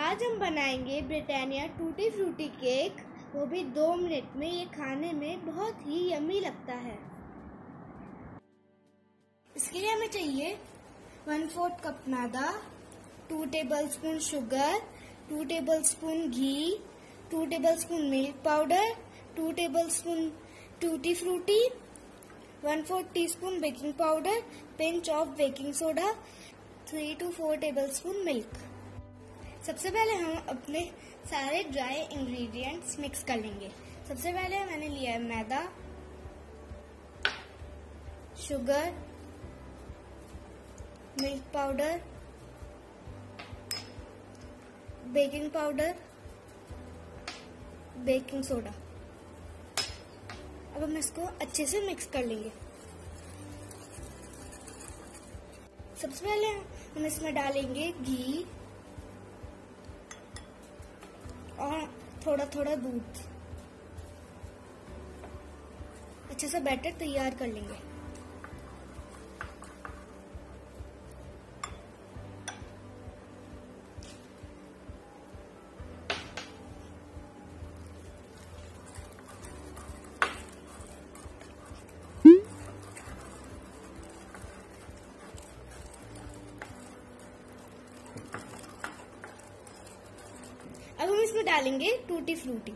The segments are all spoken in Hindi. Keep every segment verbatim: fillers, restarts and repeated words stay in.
आज हम बनाएंगे ब्रिटानिया टूटी फ्रूटी केक, वो भी दो मिनट में। ये खाने में बहुत ही यम्मी लगता है। इसके लिए हमें चाहिए वन फोर्थ कप मैदा, two tablespoon sugar, two tablespoon घी, two tablespoon milk powder, two tablespoon tutti frutti, one fourth teaspoon baking powder, pinch of baking soda, three to four tablespoon milk. सबसे पहले हम अपने सारे ड्राई इंग्रेडिएंट्स मिक्स कर लेंगे। सबसे पहले मैंने लिया है मैदा, sugar, milk powder, baking powder, baking soda. अब हम इसको अच्छे से मिक्स कर लेंगे। सबसे पहले हम इसमें डालेंगे घी और थोड़ा थोड़ा दूध। अच्छे से बैटर तैयार कर लेंगे। अब हम इसमें डालेंगे टूटी फ्रूटी।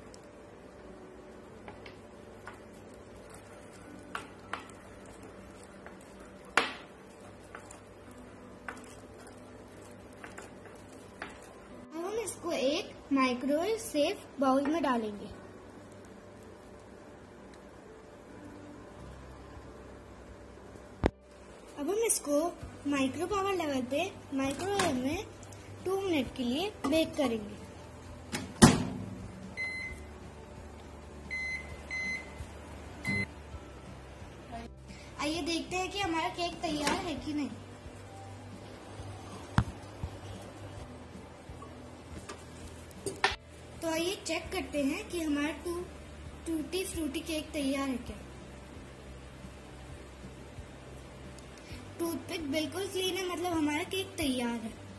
अब हम इसको एक माइक्रोवेव सेफ बाउल में डालेंगे। अब हम इसको माइक्रो पावर लेवल पे माइक्रोवेव में टू मिनट के लिए बेक करेंगे। आइए देखते हैं कि हमारा केक तैयार है कि नहीं। तो आइए चेक करते हैं कि हमारा टू टूटी फ्रूटी केक तैयार है क्या। टूथपिक बिल्कुल क्लीन है, मतलब हमारा केक तैयार है।